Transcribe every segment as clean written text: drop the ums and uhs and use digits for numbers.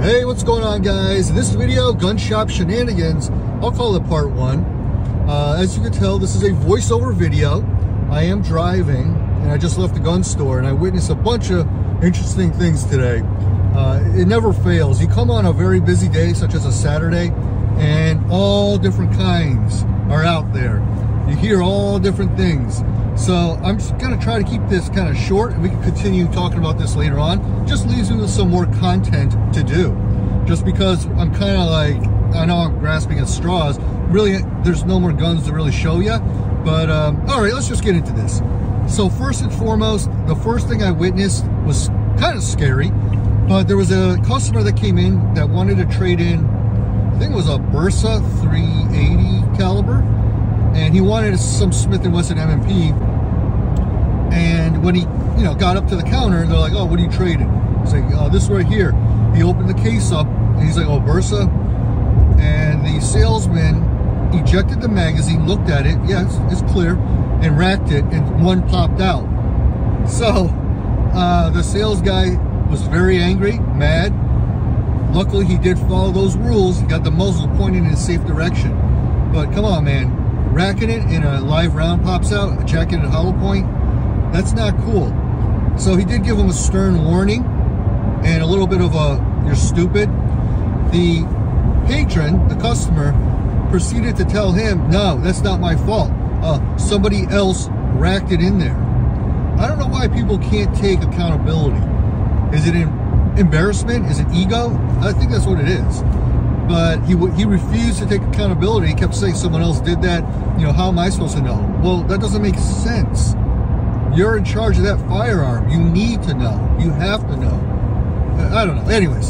Hey, what's going on, guys? In this video, Gun Shop Shenanigans, I'll call it part one. As you can tell, this is a voiceover video. I am driving, and I just left the gun store, and I witnessed a bunch of interesting things today. It never fails. You come on a very busy day, such as a Saturday, and all different kinds are out there. You hear all different things. So I'm just gonna try to keep this kind of short, and we can continue talking about this later on. Just leaves me with some more content to do. Just because I'm kind of like, I know I'm grasping at straws. Really, there's no more guns to really show you. But all right, let's just get into this. So first and foremost, the first thing I witnessed was kind of scary. But there was a customer that came in that wanted to trade in, I think it was a Bursa 380 caliber. And he wanted some Smith & Wesson M&P. And when he, got up to the counter, they're like, "Oh, what are you trading?" He's like, "Oh, this right here." He opened the case up, and he's like, "Oh, Bursa." And the salesman ejected the magazine, looked at it, yeah, it's clear, and racked it, and one popped out. So the sales guy was very angry, mad. Luckily, he did follow those rules. He got the muzzle pointing in a safe direction. But come on, man. Racking it and a live round pops out, a jacketed hollow point, that's not cool. So he did give him a stern warning and a little bit of a, "You're stupid." The patron, the customer, proceeded to tell him, "No, that's not my fault. Somebody else racked it in there." I don't know why people can't take accountability. Is it embarrassment? Is it ego? I think that's what it is. But he refused to take accountability. He kept saying someone else did that. How am I supposed to know? Well, that doesn't make sense. You're in charge of that firearm. You need to know. You have to know. I don't know. Anyways,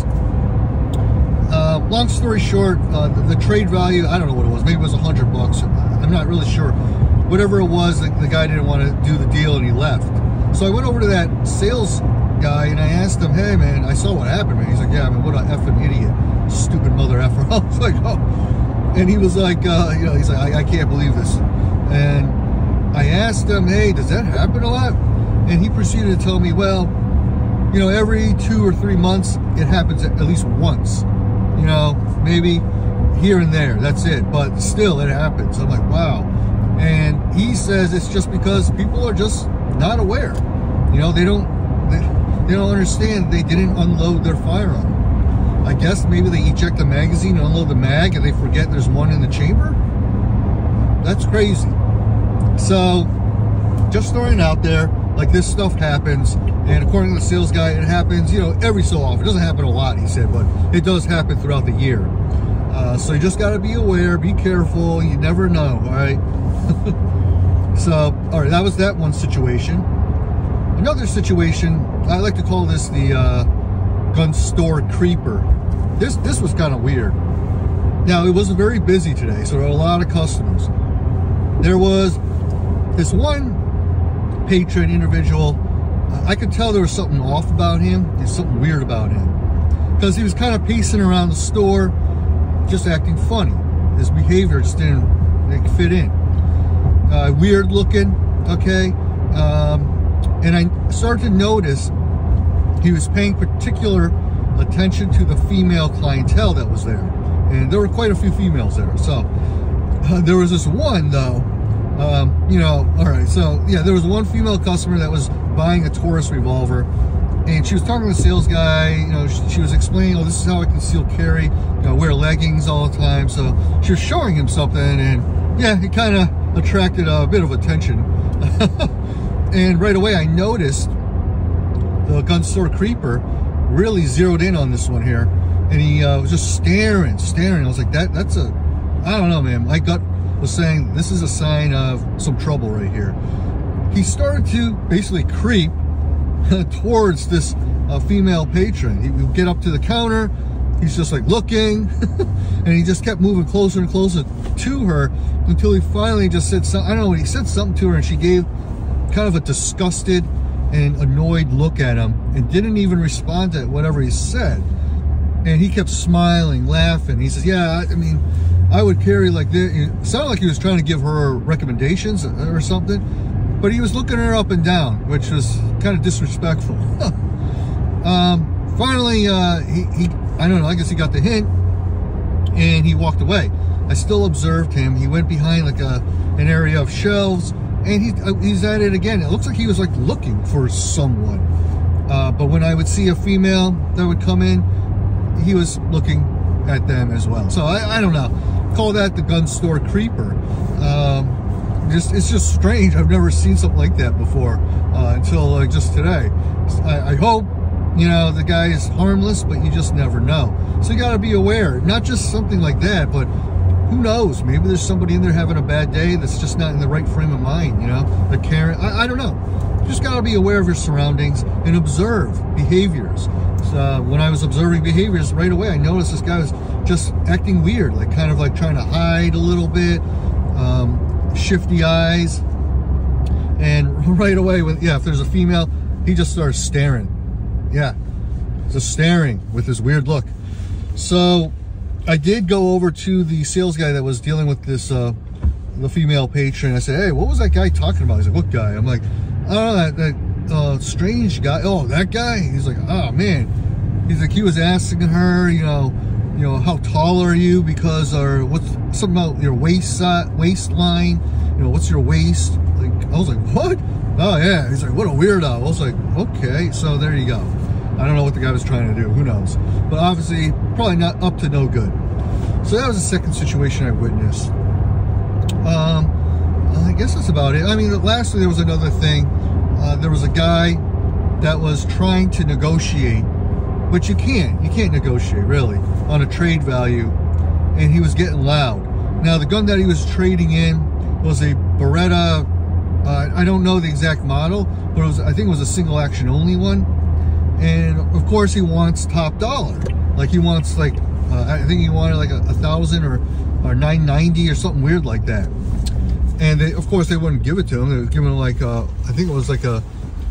long story short, the trade value, I don't know what it was. Maybe it was $100. I'm not really sure. Whatever it was, the guy didn't want to do the deal and he left. So I went over to that sales guy and I asked him, "Hey, man, I saw what happened, man." He's like, "Yeah, man, what an effing idiot. Stupid mother effer." I was like, "Oh." And he was like, he's like, I can't believe this. And I asked him, "Hey, does that happen a lot?" And he proceeded to tell me, "Well, every 2 or 3 months, it happens at least once. Maybe here and there, that's it. But still, it happens." I'm like, wow. And he says it's just because people are just not aware. They don't understand they didn't unload their firearm. I guess maybe they eject the magazine and unload the mag and they forget there's one in the chamber. That's crazy. So, just throwing it out there, like, this stuff happens, and according to the sales guy, it happens, every so often. It doesn't happen a lot, he said, but it does happen throughout the year. So you just got to be aware, be careful, you never know, all right? So, all right, that was that one situation. Another situation, I like to call this the gun store creeper. This was kind of weird. Now, it wasn't very busy today, so there were a lot of customers. There was this one patron individual. I could tell there was something off about him. There's something weird about him. Because he was kind of pacing around the store, just acting funny. His behavior just didn't fit in. Weird looking, okay? And I started to notice he was paying particular attention to the female clientele that was there. And there were quite a few females there. So there was this one, though, all right. So, yeah, there was one female customer that was buying a Taurus revolver. And she was talking to the sales guy. She was explaining, "Oh, this is how I conceal carry. I wear leggings all the time." So she was showing him something. And, yeah, it kind of attracted a bit of attention. And right away, I noticed the gun store creeper really zeroed in on this one here, and he was just staring. I was like, that's a, I don't know, man. My gut was saying this is a sign of some trouble right here. He started to basically creep towards this female patron. He would get up to the counter. He's just like looking, and he just kept moving closer and closer to her until he finally just said something. I don't know, he said something to her, and she gave kind of a disgusted and annoyed look at him and didn't even respond to whatever he said. And he kept smiling, laughing. He says, "Yeah, I mean, I would carry like this." It sounded like he was trying to give her recommendations or something, but he was looking her up and down, which was kind of disrespectful. Finally, he I don't know, I guess he got the hint and he walked away. I still observed him. He went behind like an area of shelves, and he's at it again. It looks like he was like looking for someone. But when I would see a female that would come in, he was looking at them as well. So I don't know. Call that the gun store creeper. It's just strange. I've never seen something like that before until just today. I hope, you know, the guy is harmless, but you just never know. So you got to be aware, not just something like that, but who knows? Maybe there's somebody in there having a bad day that's just not in the right frame of mind, you know? They're carrying, I don't know. You just got to be aware of your surroundings and observe behaviors. So when I was observing behaviors right away, I noticed this guy was just acting weird, like kind of like trying to hide a little bit, shifty eyes. And right away, if there's a female, he just starts staring. Yeah, just staring with this weird look. So I did go over to the sales guy that was dealing with this, the female patron. I said, hey, what was that guy talking about? He's like, what guy? I'm like, I don't know, that strange guy. Oh, that guy? He's like, oh man. He's like, he was asking her, you know, how tall are you? Because, or what's something about your waistline? You know, what's your waist? Like, I was like, what? Oh yeah. He's like, what a weirdo. I was like, okay. So there you go. I don't know what the guy was trying to do. Who knows? But obviously, probably not up to no good. So that was the second situation I witnessed. I guess that's about it. I mean, lastly, there was another thing. There was a guy that was trying to negotiate, but you can't negotiate really on a trade value, and he was getting loud. Now, the gun that he was trading in was a Beretta. I don't know the exact model, but I think it was a single action only one. And of course, he wants top dollar. Like he wants like I think he wanted like 1,000 or 990 or something weird like that. And they, of course, they wouldn't give it to him. They was giving him like I think it was like a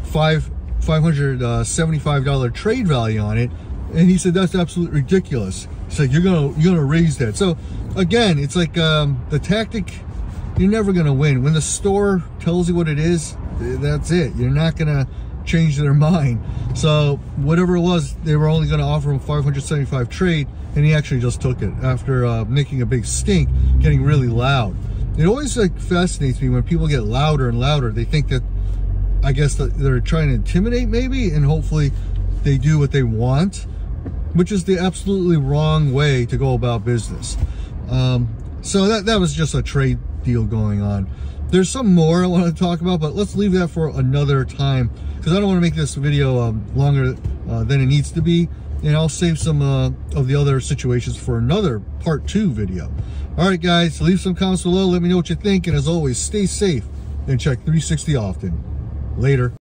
$575 trade value on it. And he said that's absolutely ridiculous. He's like, you're gonna raise that. So again, it's like the tactic. You're never gonna win when the store tells you what it is. That's it. You're not gonna change their mind. So whatever it was, they were only going to offer him 575 trade, and he actually just took it after making a big stink, getting really loud. It always like fascinates me when people get louder and louder. They think that, I guess, that they're trying to intimidate maybe, and hopefully they do what they want, which is the absolutely wrong way to go about business. So that was just a trade deal going on. There's some more I want to talk about, but let's leave that for another time, because I don't want to make this video longer than it needs to be, and I'll save some of the other situations for another part 2 video. All right, guys, leave some comments below. Let me know what you think, and as always, stay safe and check 360 often. Later.